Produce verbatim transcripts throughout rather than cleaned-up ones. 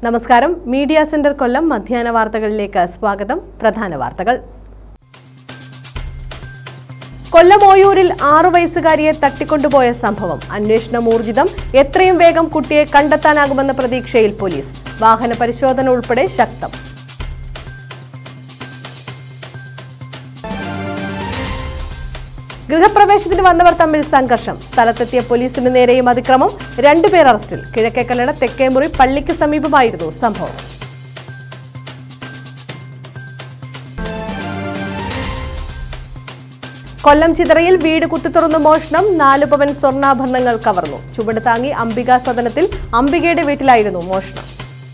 നമസ്കാരം. Media centre കൊല്ലം മധ്യാഹ്ന വാർത്തകളിലേക്ക് സ്വാഗതം. പ്രധാന വാർത്തകൾ. കൊല്ലം ഓയൂരിൽ ആറു വയസ്സുകാരിയെ തട്ടിക്കൊണ്ടുപോയ സംഭവം അന്വേഷണം ഊർജിതം. എത്രയും വേഗം കുട്ടിയെ കണ്ടെത്താനാകുമെന്ന പ്രതീക്ഷയിൽ പോലീസ്. വാഹന പരിശോധന ഉൾപ്പെടെ ശക്തം. ഗൃഹപ്രവേശത്തിന് വന്നവർ തമ്മിൽ സംഘർഷം. സ്ഥലത്തെത്തിയ പോലീസിന് നേരെയും അതിക്രമം. രണ്ടുപേർ അറസ്റ്റിൽ. കിഴക്കേക്കല്ലട തെക്കേമുറി പള്ളിക്ക് സമീപമായിരുന്നു സംഭവം. കൊല്ലം ചിതറയിൽ വീട് കുത്തിത്തുറന്നു മോഷണം. നാലു പവൻ സ്വർണ്ണാഭരണങ്ങൾ കവർന്നു. ചുവട് താങ്ങി അംബിക സദനത്തിൽ അംബികയുടെ വീട്ടിലായിരുന്നു മോഷണം.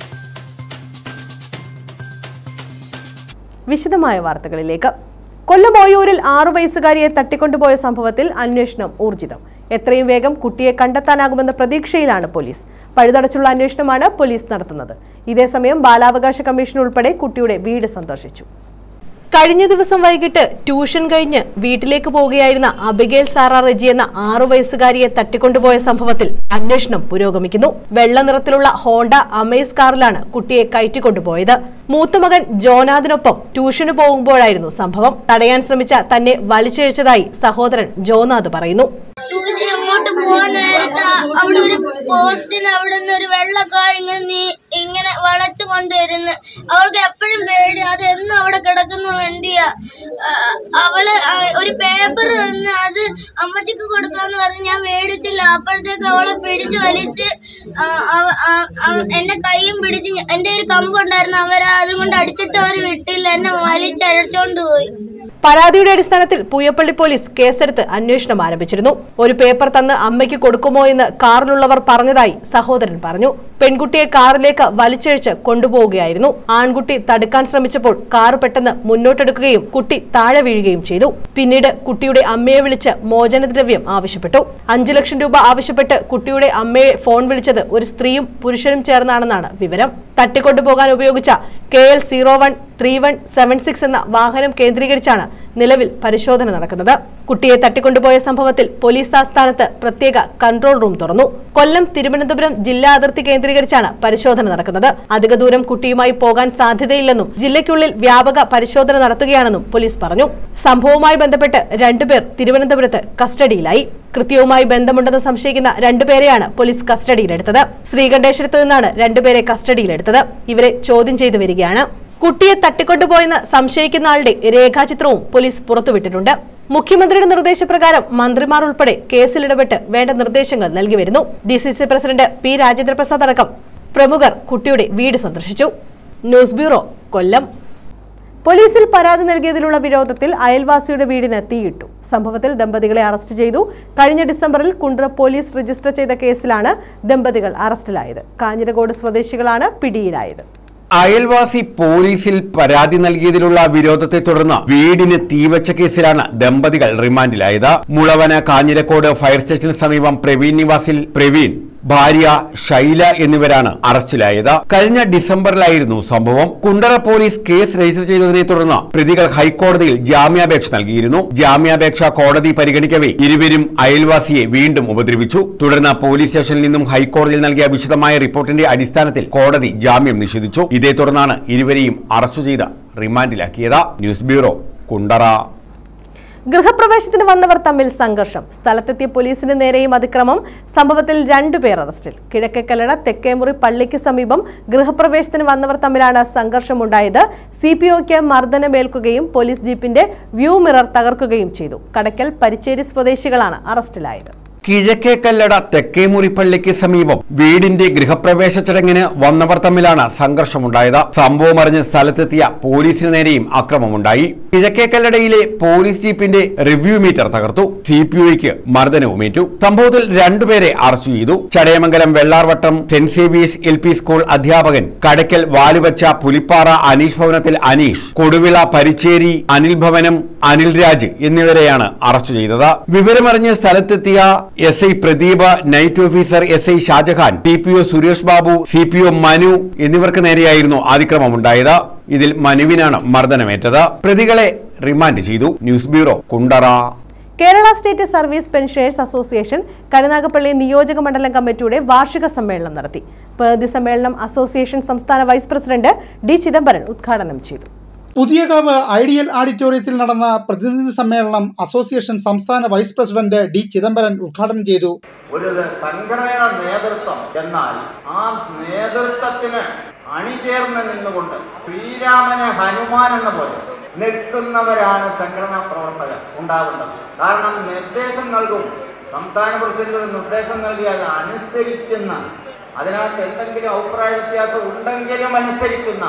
വിശദമായ വാർത്തകളിലേക്ക്. കൊല്ലം ഓയൂരിൽ ആറു വയസ്സുകാരിയെ തട്ടിക്കൊണ്ടുപോയ സംഭവത്തിൽ അന്വേഷണം ഊർജിതം. എത്രയും വേഗം കുട്ടിയെ കണ്ടെത്താനാകുമെന്ന പ്രതീക്ഷയിലാണ് പോലീസ്. പഴുതടച്ചുള്ള അന്വേഷണമാണ് പോലീസ് നടത്തുന്നത്. ഇതേസമയം ബാലാവകാശ കമ്മീഷൻ ഉൾപ്പെടെ കുട്ടിയുടെ വീട് സന്ദർശിച്ചു. കഴിഞ്ഞ ദിവസം വൈകിട്ട് ട്യൂഷൻ കഴിഞ്ഞ് വീട്ടിലേക്ക് പോവുകയായിരുന്ന അബിഗേൽ സാറ റെജി എന്ന ആറു വയസ്സുകാരിയെ തട്ടിക്കൊണ്ടുപോയ സംഭവത്തിൽ അന്വേഷണം പുരോഗമിക്കുന്നു. വെള്ള നിറത്തിലുള്ള ഹോണ്ട അമേസ് കാറിലാണ് കുട്ടിയെ കയറ്റിക്കൊണ്ടുപോയത്. മൂത്തമകൻ ജോനാഥിനൊപ്പം ട്യൂഷന് പോകുമ്പോഴായിരുന്നു സംഭവം. തടയാൻ ശ്രമിച്ച തന്നെ വലിച്ചിഴച്ചതായി സഹോദരൻ ജോനാഥ് പറയുന്നു. അങ്ങോട്ട് പോവാൻ നേരത്ത് അവിടെ ഒരു പോസ്റ്റിന് അവിടെ നിന്ന് ഒരു വെള്ളക്കാർ ഇങ്ങനെ ഇങ്ങനെ വളച്ചു കൊണ്ടുവരുന്നു. അവൾക്ക് എപ്പോഴും പേടി, അത് എന്നും അവിടെ കിടക്കുന്ന വേണ്ടിയാ. അവള് ഒരു പേപ്പർ തന്ന് അത് അമ്മച്ചിക്ക് കൊടുക്കാന്ന് പറഞ്ഞ് ഞാൻ മേടിച്ചില്ല. അപ്പോഴത്തേക്ക് അവളെ പിടിച്ച് വലിച്ച് എന്റെ കൈയും പിടിച്ച് എന്റെ ഒരു കമ്പുണ്ടായിരുന്നു, അവര് അതുകൊണ്ട് അടിച്ചിട്ട് അവര് വിട്ടില്ല, എന്നെ വലിച്ചഴച്ചോണ്ട് പോയി. പരാതിയുടെ അടിസ്ഥാനത്തിൽ പൂയപ്പള്ളി പോലീസ് കേസെടുത്ത് അന്വേഷണം ആരംഭിച്ചിരുന്നു. ഒരു പേപ്പർ തന്ന് അമ്മയ്ക്ക് കൊടുക്കുമോ എന്ന് കാറിലുള്ളവർ പറഞ്ഞതായി സഹോദരൻ പറഞ്ഞു. പെൺകുട്ടിയെ കാറിലേക്ക് വലിച്ചിഴച്ച് കൊണ്ടുപോവുകയായിരുന്നു. ആൺകുട്ടി തടുക്കാൻ ശ്രമിച്ചപ്പോൾ കാർ പെട്ടെന്ന് മുന്നോട്ടെടുക്കുകയും കുട്ടി താഴെ വീഴുകയും ചെയ്തു. പിന്നീട് കുട്ടിയുടെ അമ്മയെ വിളിച്ച് മോചനദ്രവ്യം ആവശ്യപ്പെട്ടു. അഞ്ചു ലക്ഷം രൂപ ആവശ്യപ്പെട്ട് കുട്ടിയുടെ അമ്മയെ ഫോൺ വിളിച്ചത് ഒരു സ്ത്രീയും പുരുഷനും ചേർന്നാണെന്നാണ് വിവരം. തട്ടിക്കൊണ്ടുപോകാൻ ഉപയോഗിച്ച K L zero one three one seven six എന്ന വാഹനം കേന്ദ്രീകരിച്ചാണ് നിലവിൽ പരിശോധന നടക്കുന്നത്. കുട്ടിയെ തട്ടിക്കൊണ്ടുപോയ സംഭവത്തിൽ പോലീസ് ആസ്ഥാനത്ത് പ്രത്യേക കൺട്രോൾ റൂം തുറന്നു. കൊല്ലം തിരുവനന്തപുരം ജില്ലാ അതിർത്തി കേന്ദ്രീകരിച്ചാണ് പരിശോധന നടക്കുന്നത്. അധിക ദൂരം കുട്ടിയുമായി പോകാൻ സാധ്യതയില്ലെന്നും ജില്ലയ്ക്കുള്ളിൽ വ്യാപക പരിശോധന നടത്തുകയാണെന്നും പോലീസ് പറഞ്ഞു. സംഭവവുമായി ബന്ധപ്പെട്ട് രണ്ടുപേർ തിരുവനന്തപുരത്ത് കസ്റ്റഡിയിലായി. കൃത്യവുമായി ബന്ധമുണ്ടെന്ന് സംശയിക്കുന്ന രണ്ടുപേരെയാണ് പോലീസ് കസ്റ്റഡിയിലെടുത്തത്. ശ്രീകണ്ഠേശ്വരത്ത് നിന്നാണ് രണ്ടുപേരെ കസ്റ്റഡിയിലെടുത്തത്. ഇവരെ ചോദ്യം ചെയ്തു വരികയാണ്. കുട്ടിയെ തട്ടിക്കൊണ്ടുപോയെന്ന് സംശയിക്കുന്ന ആളുടെ രേഖാചിത്രവും പോലീസ് പുറത്തുവിട്ടിട്ടുണ്ട്. മുഖ്യമന്ത്രിയുടെ നിർദ്ദേശപ്രകാരം മന്ത്രിമാർ ഉൾപ്പെടെ കേസിൽ ഇടപെട്ട് വേണ്ട നിർദ്ദേശങ്ങൾ നൽകി വരുന്നു. D C C president P Rajendraprasad അടക്കം പ്രമുഖർ കുട്ടിയുടെ വീട് സന്ദർശിച്ചു. News bureau, Kollam. പോലീസിൽ പരാതി നൽകിയതിലുള്ള വിരോധത്തിൽ അയൽവാസിയുടെ വീടിന് തീയിട്ടു. സംഭവത്തിൽ ദമ്പതികളെ അറസ്റ്റ് ചെയ്തു. കഴിഞ്ഞ ഡിസംബറിൽ കുണ്ട്ര പോലീസ് രജിസ്റ്റർ ചെയ്ത കേസിലാണ് ദമ്പതികൾ അറസ്റ്റിലായത്. കാഞ്ഞിരകോട് സ്വദേശികളാണ് പിടിയിലായത്. അയൽവാസി പോലീസിൽ പരാതി നൽകിയതിലുള്ള വിരോധത്തെ തുടർന്ന് വീടിന് തീവച്ച കേസിലാണ് ദമ്പതികൾ റിമാൻഡിലായത്. മുളവന കാഞ്ഞിരക്കോട് ഫയർ സ്റ്റേഷന് സമീപം പ്രവീൺ നിവാസിൽ പ്രവീൺ, ഭാര്യ ശൈല എന്നിവരാണ് അറസ്റ്റിലായത്. കഴിഞ്ഞ ഡിസംബറിലായിരുന്നു സംഭവം. കുണ്ടറ പോലീസ് കേസ് രജിസ്റ്റർ ചെയ്തതിനെ തുടർന്ന് പ്രതികൾ ഹൈക്കോടതിയിൽ ജാമ്യാപേക്ഷ നൽകിയിരുന്നു. ജാമ്യാപേക്ഷ കോടതി പരിഗണിക്കവേ ഇരുവരും അയൽവാസിയെ വീണ്ടും ഉപദ്രവിച്ചു. തുടർന്ന് പോലീസ് സ്റ്റേഷനിൽ നിന്നും ഹൈക്കോടതിയിൽ നൽകിയ വിശദമായ റിപ്പോർട്ടിന്റെ അടിസ്ഥാനത്തിൽ കോടതി ജാമ്യം നിഷേധിച്ചു. ഇതേ തുടർന്നാണ് ഇരുവരെയും അറസ്റ്റ് ചെയ്ത് റിമാൻഡിലാക്കിയത്. News bureau, Kundara. ഗൃഹപ്രവേശത്തിന് വന്നവർ തമ്മിൽ സംഘർഷം. സ്ഥലത്തെത്തിയ പോലീസിന് നേരെയും അതിക്രമം. സംഭവത്തിൽ രണ്ടുപേർ അറസ്റ്റിൽ. കിഴക്കേക്കല്ലട തെക്കേമുറി പള്ളിക്ക് സമീപം ഗൃഹപ്രവേശത്തിന് വന്നവർ തമ്മിലാണ് സംഘർഷമുണ്ടായത്. സി പി ഒക്ക് മർദ്ദനമേൽക്കുകയും പോലീസ് ജീപ്പിന്റെ വ്യൂ മിറർ തകർക്കുകയും ചെയ്തു. കടയ്ക്കൽ പരിച്ചേരി സ്വദേശികളാണ് അറസ്റ്റിലായത്. കിഴക്കേക്കല്ലട തെക്കേമുറി പള്ളിക്ക് സമീപം വീടിന്റെ ഗൃഹപ്രവേശ ചടങ്ങിന് വന്നവർ തമ്മിലാണ് സംഘർഷമുണ്ടായത്. സംഭവം അറിഞ്ഞ് സ്ഥലത്തെത്തിയ പോലീസിന് നേരെയും അക്രമമുണ്ടായി. കിഴക്കേക്കല്ലടയിലെ പോലീസ് ജീപ്പിന്റെ റിവ്യൂ മീറ്റർ തകർത്തു. സി പി ഒയ്ക്ക് മർദ്ദനവുമേറ്റു. സംഭവത്തിൽ രണ്ടുപേരെ അറസ്റ്റ് ചെയ്തു. Chadayamangalam Vellarvattom Saint Xavier's L P school അധ്യാപകൻ, കടയ്ക്കൽ വാലുവച്ച പുലിപ്പാറ അനീഷ് ഭവനത്തിൽ അനീഷ്, കൊടുവിള പരിച്ചേരി അനിൽ ഭവനം അനിൽ രാജ് എന്നിവരെയാണ് അറസ്റ്റ് ചെയ്തത്. വിവരമറിഞ്ഞ് സ്ഥലത്തെത്തിയ S I Pradeep, night officer S I Shajahan, T P O Suresh Babu, C P O Manu എന്നിവർക്ക് നേരെയായിരുന്നു അതിക്രമമുണ്ടായത്. ഇതിൽ മനുവിനാണ് മർദ്ദനമേറ്റത്. പ്രതികളെ റിമാൻഡ് ചെയ്തു. News bureau, Kundara. Kerala state service pensioners association Karunagappally നിയോജക മണ്ഡലം കമ്മിറ്റിയുടെ വാർഷിക സമ്മേളനം നടത്തി. പ്രതിനിധി സമ്മേളനം അസോസിയേഷൻ സംസ്ഥാന വൈസ് പ്രസിഡന്റ് ഡി ചിദംബരൻ ഉദ്ഘാടനം ചെയ്തു. പുതിയകാവ് ഐഡിയൽ ഓഡിറ്റോറിയത്തിൽ നടന്ന പ്രതിനിധി സമ്മേളനം അസോസിയേഷൻ സംസ്ഥാന വൈസ് പ്രസിഡന്റ് ഡി ചിദംബരൻ ഉദ്ഘാടനം ചെയ്തു. ഒരു സംഘടനയുടെ നേതൃത്വം എന്നാൽ ആ നേതൃത്വത്തിന് അണിചേർന്ന് നിന്നുകൊണ്ട് ശ്രീരാമന് ഹനുമാൻ എന്ന പോലെ നിൽക്കുന്നവരാണ് സംഘടനാ പ്രവർത്തകർ ഉണ്ടാവേണ്ടത്. കാരണം നിർദ്ദേശം നൽകും, സംസ്ഥാന പ്രസിഡന്റ് നിർദ്ദേശം നൽകി അത് അനുസരിക്കുന്ന, അതിനകത്ത് എന്തെങ്കിലും അഭിപ്രായ വ്യത്യാസം ഉണ്ടെങ്കിലും അനുസരിക്കുന്ന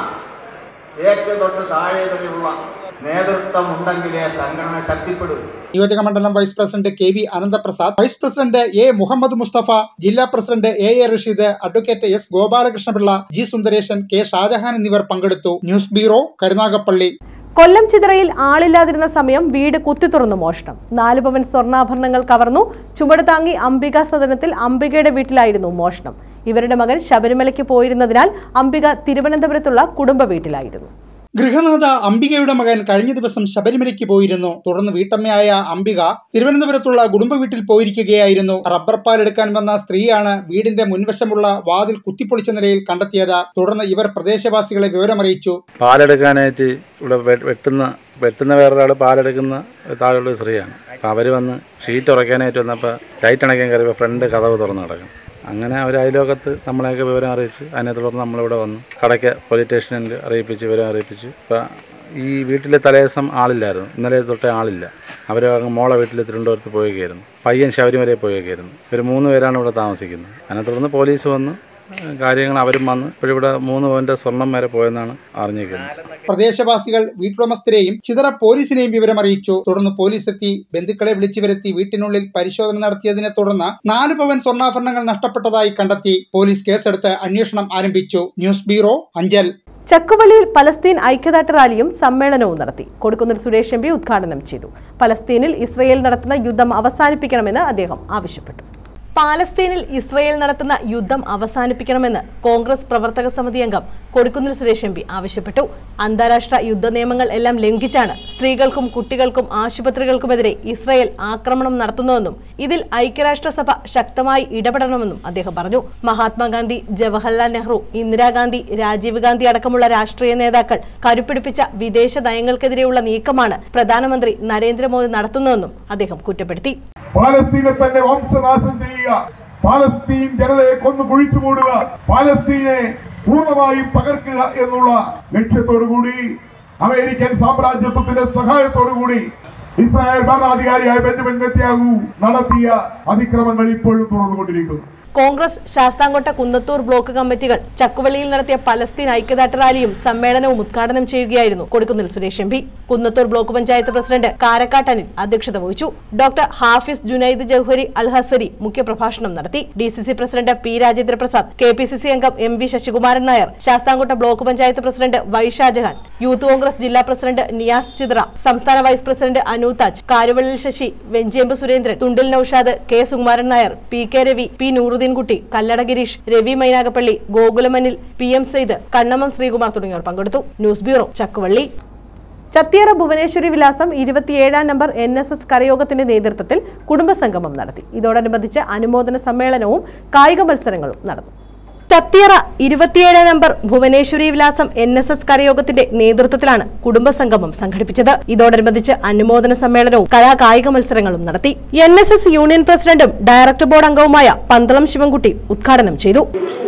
ഏറ്റവും തൊട്ട് താഴെ വരെയുള്ള നേതൃത്വം ഉണ്ടെങ്കിലേ സംഘടന ശക്തിപ്പെടും. നിയോജക മണ്ഡലം vice president K V Ananthaprasad, vice president A Muhammad Musthafa, ജില്ലാ president A A Rasheed, advocate S Gopalakrishnapillai, G Sundaresan, K Shajahan എന്നിവർ പങ്കെടുത്തു. News bureau, Karunagappally. കൊല്ലം ചിതറയിൽ ആളില്ലാതിരുന്ന സമയം വീട് കുത്തിത്തുറന്നു മോഷണം. നാല് പവൻ സ്വർണ്ണാഭരണങ്ങൾ കവർന്നു. ചുമട് താങ്ങി അംബിക സദനത്തിൽ അംബികയുടെ വീട്ടിലായിരുന്നു മോഷണം. ഇവരുടെ മകൻ ശബരിമലയ്ക്ക് പോയിരുന്നതിനാൽ അംബിക തിരുവനന്തപുരത്തുള്ള കുടുംബ വീട്ടിലായിരുന്നു. ഗൃഹനാഥ അംബികയുടെ മകൻ കഴിഞ്ഞ ദിവസം ശബരിമലയ്ക്ക് പോയിരുന്നു. തുടർന്ന് വീട്ടമ്മയായ അംബിക തിരുവനന്തപുരത്തുള്ള കുടുംബ വീട്ടിൽ പോയിരിക്കുകയായിരുന്നു. റബ്ബർ പാൽ എടുക്കാൻ വന്ന സ്ത്രീയാണ് വീടിന്റെ മുൻവശമുള്ള വാതിൽ കുത്തിപ്പൊളിച്ച നിലയിൽ കണ്ടെത്തിയത്. തുടർന്ന് ഇവർ പ്രദേശവാസികളെ വിവരമറിയിച്ചു. പാലെടുക്കാനായിട്ട് ഇവിടെ വെട്ടുന്ന വെട്ടുന്ന വേറൊരാൾ പാലെടുക്കുന്ന താഴെയുള്ള സ്ത്രീയാണ്. അപ്പം അവർ വന്ന് ഷീറ്റ് ഉറയ്ക്കാനായിട്ട് വന്നപ്പോൾ ലൈറ്റ് അണയ്ക്കാൻ കയറിയപ്പോൾ ഫ്രണ്ട് കതവ് തുറന്ന് കിടക്കും. അങ്ങനെ അവർ അയലോകത്ത് നമ്മളെയൊക്കെ വിവരം അറിയിച്ച് അതിനെ തുടർന്ന് നമ്മളിവിടെ വന്നു കടയ്ക്ക് പോലീസ് സ്റ്റേഷനിൽ അറിയിപ്പിച്ച് വിവരം അറിയിപ്പിച്ച്. ഇപ്പം ഈ വീട്ടിലെ തലേദിവസം ആളില്ലായിരുന്നു, ഇന്നലെ തൊട്ടേ ആളില്ല. അവർ മോളെ വീട്ടിൽ തിരുവനന്തപുരത്ത് പോവുകയായിരുന്നു. പയ്യൻ ശബരിമലയിൽ പോവുകയായിരുന്നു. ഇവർ മൂന്ന് പേരാണ് ഇവിടെ താമസിക്കുന്നത്. അതിനെ തുടർന്ന് പോലീസ് വന്ന് കാര്യങ്ങൾ അവരും വന്ന് ഇവിടെ മൂന്ന് പവന്റെ സ്വർണം വരെ പോയെന്നാണ് അറിഞ്ഞിരിക്കുന്നത്. പ്രദേശവാസികൾ വീട്ടുടമസ്ഥരെയും ചിതറ പോലീസിനെയും വിവരമറിയിച്ചു. തുടർന്ന് പോലീസ് എത്തി ബന്ധുക്കളെ വിളിച്ചു വരുത്തി വീട്ടിനുള്ളിൽ പരിശോധന നടത്തിയതിനെ തുടർന്ന് നാല് പവൻ സ്വർണ്ണാഭരണങ്ങൾ നഷ്ടപ്പെട്ടതായി കണ്ടെത്തി. പോലീസ് കേസെടുത്ത് അന്വേഷണം ആരംഭിച്ചു. News bureau, Anchal. ചക്കുവള്ളിയിൽ പലസ്തീൻ ഐക്യദാർഢ്യ റാലിയും സമ്മേളനവും നടത്തി. കൊടിക്കുന്നിൽ സുരേഷ് എം പി ഉദ്ഘാടനം ചെയ്തു. പലസ്തീനിൽ ഇസ്രയേൽ നടത്തുന്ന യുദ്ധം അവസാനിപ്പിക്കണമെന്ന് അദ്ദേഹം ആവശ്യപ്പെട്ടു. പാലസ്തീനിൽ ഇസ്രയേൽ നടത്തുന്ന യുദ്ധം അവസാനിപ്പിക്കണമെന്ന് കോൺഗ്രസ് പ്രവർത്തക സമിതി അംഗം കൊടിക്കുന്നിൽ സുരേഷ് എം പി ആവശ്യപ്പെട്ടു. അന്താരാഷ്ട്ര യുദ്ധ നിയമങ്ങൾ എല്ലാം ലംഘിച്ചാണ് സ്ത്രീകൾക്കും കുട്ടികൾക്കും ആശുപത്രികൾക്കുമെതിരെ ഇസ്രയേൽ ആക്രമണം നടത്തുന്നതെന്നും ഇതിൽ ഐക്യരാഷ്ട്രസഭ ശക്തമായി ഇടപെടണമെന്നും അദ്ദേഹം പറഞ്ഞു. മഹാത്മാഗാന്ധി, ജവഹർലാൽ നെഹ്റു, ഇന്ദിരാഗാന്ധി, രാജീവ് ഗാന്ധി അടക്കമുള്ള രാഷ്ട്രീയ നേതാക്കൾ കരുപിടിപ്പിച്ച വിദേശ നയങ്ങൾക്കെതിരെയുള്ള നീക്കമാണ് പ്രധാനമന്ത്രി നരേന്ദ്രമോദി നടത്തുന്നതെന്നും അദ്ദേഹം കുറ്റപ്പെടുത്തി. പാലസ്തീനെ തന്നെ വംശനാശം ചെയ്യുക, പാലസ്തീൻ ജനതയെ കൊന്നു കുഴിച്ചു മൂടുക, പാലസ്തീനെ പൂർണ്ണമായും തകർക്കുക എന്നുള്ള ലക്ഷ്യത്തോടുകൂടി അമേരിക്കൻ സാമ്രാജ്യത്വത്തിന്റെ സഹായത്തോടുകൂടി ഇസ്രായേൽ ഭരണാധികാരിയായ ബെഞ്ചമിൻ നെതന്യാഹു നടത്തിയ അതിക്രമങ്ങൾ ഇപ്പോഴും തുടർന്നുകൊണ്ടിരിക്കുന്നു. കോൺഗ്രസ് ശാസ്താംകോട്ട കുന്നത്തൂർ ബ്ലോക്ക് കമ്മിറ്റികൾ ചക്കുവള്ളിയിൽ നടത്തിയ പലസ്തീൻ ഐക്യദാർഢ്യ റാലിയും സമ്മേളനവും ഉദ്ഘാടനം ചെയ്യുകയായിരുന്നു Kodikunnil Suresh M P. Kunnathur block panchayat president Karakkattanil അധ്യക്ഷത വഹിച്ചു. ഡോക്ടർ ഹാഫിസ് ജുനൈദ് ജൗഹരി അൽ ഹസരി മുഖ്യപ്രഭാഷണം നടത്തി. D C C president P Rajendra Prasad, K P C C അംഗം M V Sasikumaran Nair, Sasthamcotta block panchayat president Y Shajahan, youth Congress ജില്ലാ പ്രസിഡന്റ് നിയാസ് ചിത്ര, സംസ്ഥാന vice president Anoothaj, കാരുവള്ളിൽ Sasi, Venchembu Surendran, Thundil Noushad, K Sukumaran Nair, P K Ravi, P Nooruddin Kutty, Kallada Gireesh, Ravi Mynagappally, Gokulamanil, P M Sayed, Kannammam Sreekumar തുടങ്ങിയവർ പങ്കെടുത്തു. News bureau, Chakkuvally. ചത്തിയറ ഭുവനേശ്വരി വിലാസം ഇരുപത്തിയേഴാം നമ്പർ എൻ എസ് എസ് കരയോഗത്തിന്റെ നേതൃത്വത്തിൽ കുടുംബസംഗമം നടത്തി. ഇതോടനുബന്ധിച്ച് അനുമോദന സമ്മേളനവും കായിക മത്സരങ്ങളും നടന്നു. ചത്തിയറ ഇരുപത്തിയേഴാം നമ്പർ ഭുവനേശ്വരി വിലാസം എൻ എസ് എസ് കരയോഗത്തിന്റെ നേതൃത്വത്തിലാണ് കുടുംബസംഗമം സംഘടിപ്പിച്ചത്. ഇതോടനുബന്ധിച്ച് അനുമോദന സമ്മേളനവും കലാകായിക മത്സരങ്ങളും നടത്തി. എൻ എസ് എസ് യൂണിയൻ പ്രസിഡന്റും ഡയറക്ടർ ബോർഡ് അംഗവുമായ പന്തളം ശിവൻകുട്ടി ഉദ്ഘാടനം ചെയ്തു.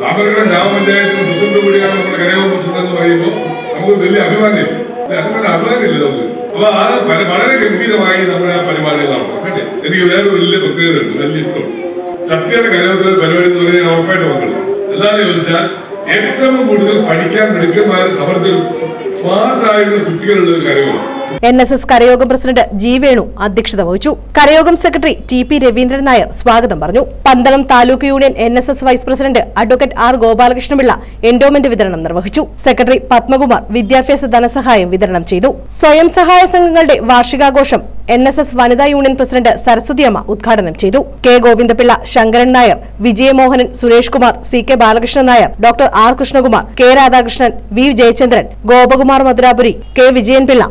വളരെ ഗംഭീരമായി നമ്മുടെ പരിപാടികളാണ്. എനിക്ക് വേറെ വലിയ പ്രത്യേകത ഉണ്ട്, വലിയ ഇഷ്ടം. ചത്തിയുടെ കരയോഗത്തിലെ പരിപാടി എന്ന് പറഞ്ഞാൽ ഉറപ്പായിട്ട് പങ്കെടുക്കും. എന്താണെന്ന് ചോദിച്ചാൽ ഏറ്റവും കൂടുതൽ പഠിക്കാൻ മിടുക്കന്മാരെ സമർത്ഥരും സ്മാർട്ടായിരുന്ന കുട്ടികളുള്ള ഒരു കരയോഗം. എൻ എസ് എസ് കരയോഗം പ്രസിഡന്റ് ജി വേണു അധ്യക്ഷത വഹിച്ചു. കരയോഗം secretary T P Raveendran Nair സ്വാഗതം പറഞ്ഞു. Pandalam taluk union N S S vice president advocate R Gopalakrishnapillai endowment വിതരണം നിർവഹിച്ചു. സെക്രട്ടറി പത്മകുമാർ വിദ്യാഭ്യാസ ധനസഹായം വിതരണം ചെയ്തു. സ്വയം സഹായ സംഘങ്ങളുടെ വാർഷികാഘോഷം എൻ എസ് എസ് വനിതാ യൂണിയൻ പ്രസിഡന്റ് സരസ്വതിയമ്മ ഉദ്ഘാടനം ചെയ്തു. K Govindapillai, Sankaran Nair, Vijayamohanan, Suresh Kumar, C K Balakrishnan Nair, doctor R Krishnakumar, K Radhakrishnan, V Jayachandran, Gopakumar Madhurapuri, K Vijayanpillai, J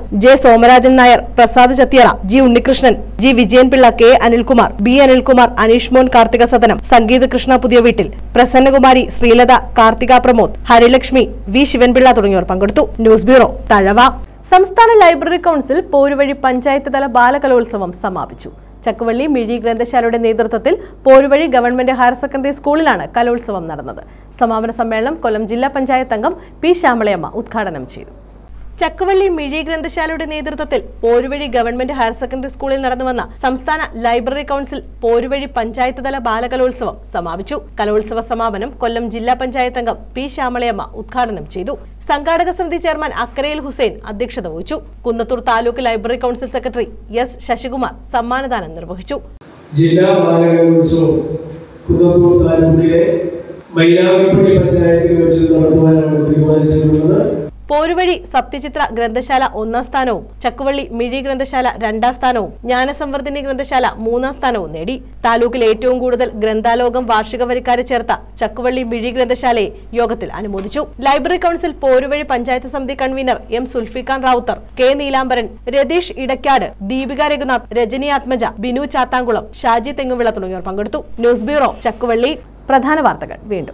Somarajan Nair, Prasad Chathiyara, G Unnikrishnan, G Vijayanpillai, K Anilkumar, B Anilkumar, Aneesh Mon, Karthika Sadanam, Sangeetha Krishna പുതിയ വീട്ടിൽ, പ്രസന്നകുമാരി, ശ്രീലത, കാർത്തിക പ്രമോദ്, ഹരിലക്ഷ്മി, വി ശിവൻപിള്ള തുടങ്ങിയവർ പങ്കെടുത്തു. News bureau, Thazhava. സംസ്ഥാന ലൈബ്രറി കൌൺസിൽ പോരുവഴി പഞ്ചായത്ത് തല ബാലകലോത്സവം സമാപിച്ചു. ചക്കുവള്ളി മിഴി ഗ്രന്ഥശാലയുടെ നേതൃത്വത്തിൽ പോരുവഴി ഗവൺമെന്റ് ഹയർ സെക്കൻഡറി സ്കൂളിലാണ് കലോത്സവം നടന്നത്. സമാപന സമ്മേളനം കൊല്ലം ജില്ലാ പഞ്ചായത്ത് അംഗം പി ശ്യാമളയമ്മ ഉദ്ഘാടനം ചെയ്തു. ചക്കുവള്ളി മിഴി ഗ്രന്ഥശാലയുടെ നേതൃത്വത്തിൽ പോരുവഴി ഗവൺമെന്റ് ഹയർ സെക്കൻഡറി സ്കൂളിൽ നടന്നുവന്ന സംസ്ഥാന ലൈബ്രറി കൌൺസിൽ പോരുവഴി പഞ്ചായത്ത് തല ബാലകലോത്സവം സമാപിച്ചു. കലോത്സവ സമാപനം കൊല്ലം ജില്ലാ പഞ്ചായത്ത് അംഗം പി ശ്യാമളയമ്മ ഉദ്ഘാടനം ചെയ്തു. സംഘാടക സമിതി ചെയർമാൻ അക്കരയിൽ ഹുസൈൻ അധ്യക്ഷത വഹിച്ചു. Kunnathur taluk library council secretary S Sasikumar സമ്മാനദാനം നിർവഹിച്ചു. ജില്ലാ ബാലകലോത്സവം കുന്നത്തൂർ താലൂക്കിലെ മൈലാമിപ്പള്ളി പഞ്ചായത്തിൽ വെച്ച് നടത്തുവാനാണ് തീരുമാനിച്ചിട്ടുള്ളത്. പോരുവഴി സത്യചിത്ര ഗ്രന്ഥശാല ഒന്നാം സ്ഥാനവും ചക്കുവള്ളി മിഴി ഗ്രന്ഥശാല രണ്ടാം സ്ഥാനവും ജ്ഞാനസംവർദ്ധിനി ഗ്രന്ഥശാല മൂന്നാം സ്ഥാനവും നേടി. താലൂക്കിൽ ഏറ്റവും കൂടുതൽ ഗ്രന്ഥാലോകം വാർഷിക വരിക്കാരെ ചേർത്ത ചക്കുവള്ളി മിഴി ഗ്രന്ഥശാലയെ യോഗത്തിൽ അനുമോദിച്ചു. ലൈബ്രറി കൌൺസിൽ പോരുവഴി പഞ്ചായത്ത് സമിതി convener M Sulfikhan Ravuthar, K Neelambaran, Ratheesh Idakkad, Deepika Raghunath, Rajani Athmaja, Binu Chathankulam, Shaji Thenguvila തുടങ്ങിയവർ പങ്കെടുത്തു. News bureau, Chakkuvally. പ്രധാന വാർത്തകൾ വീണ്ടും.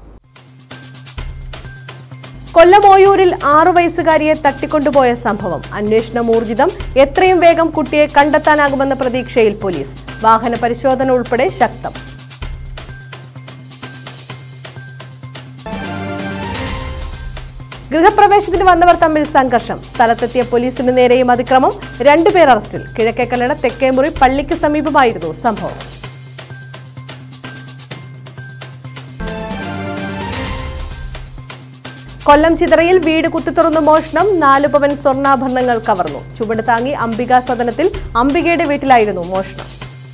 കൊല്ലം ഓയൂരിൽ ആറു വയസ്സുകാരിയെ തട്ടിക്കൊണ്ടുപോയ സംഭവം അന്വേഷണം ഊർജിതം. എത്രയും വേഗം കുട്ടിയെ കണ്ടെത്താനാകുമെന്ന പ്രതീക്ഷയിൽ പോലീസ്. വാഹന പരിശോധന ഉൾപ്പെടെ ശക്തം. ഗൃഹപ്രവേശത്തിന് വന്നവർ തമ്മിൽ സംഘർഷം. സ്ഥലത്തെത്തിയ പോലീസിന് നേരെയും അതിക്രമം. രണ്ടുപേർ അറസ്റ്റിൽ. കിഴക്കേക്കല്ലട തെക്കേമുറി പള്ളിക്ക് സമീപമായിരുന്നു സംഭവം. കൊല്ലം ചിതറയിൽ വീട് കുത്തിത്തുറന്നു മോഷണം. നാലു പവൻ സ്വർണ്ണാഭരണങ്ങൾ കവർന്നു. ചുവട് താങ്ങി അംബിക സദനത്തിൽ അംബികയുടെ വീട്ടിലായിരുന്നു മോഷണം.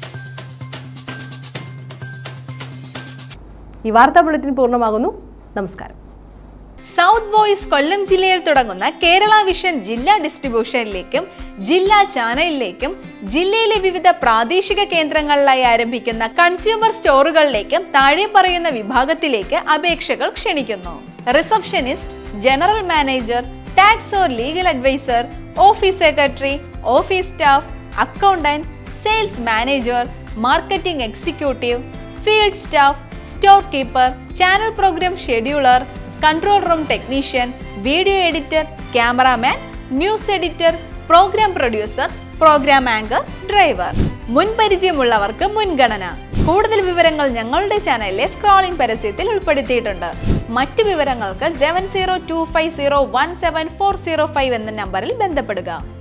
ഈ വാർത്താ ബുള്ളറ്റിൻ പൂർണ്ണമാകുന്നു. നമസ്കാരം. സൗത്ത് വോയിസ് കൊല്ലം ജില്ലയിൽ തുടങ്ങുന്ന കേരള വിഷൻ ജില്ലാ ഡിസ്ട്രിബ്യൂഷനിലേക്കും ജില്ലാ ചാനലിലേക്കും ജില്ലയിലെ വിവിധ പ്രാദേശിക കേന്ദ്രങ്ങളിലായി ആരംഭിക്കുന്ന കൺസ്യൂമർ സ്റ്റോറുകളിലേക്കും താഴെ പറയുന്ന വിഭാഗത്തിലേക്ക് അപേക്ഷകൾ ക്ഷണിക്കുന്നു. Receptionist, general manager, tax or legal advisor, office secretary, office staff, accountant, sales manager, marketing executive, field staff, store keeper, channel programme scheduler, control room technician, video editor, cameraman, news editor, programme producer, programme anchor, driver. മുൻപരിചയമുള്ളവർക്ക് മുൻഗണന. കൂടുതൽ വിവരങ്ങൾ ഞങ്ങളുടെ ചാനലിലെ scrolling പരസ്യത്തിൽ ഉൾപ്പെടുത്തിയിട്ടുണ്ട്. മറ്റു വിവരങ്ങൾക്ക് seven zero two five zero one seven four zero five എന്ന നമ്പറിൽ ബന്ധപ്പെടുക.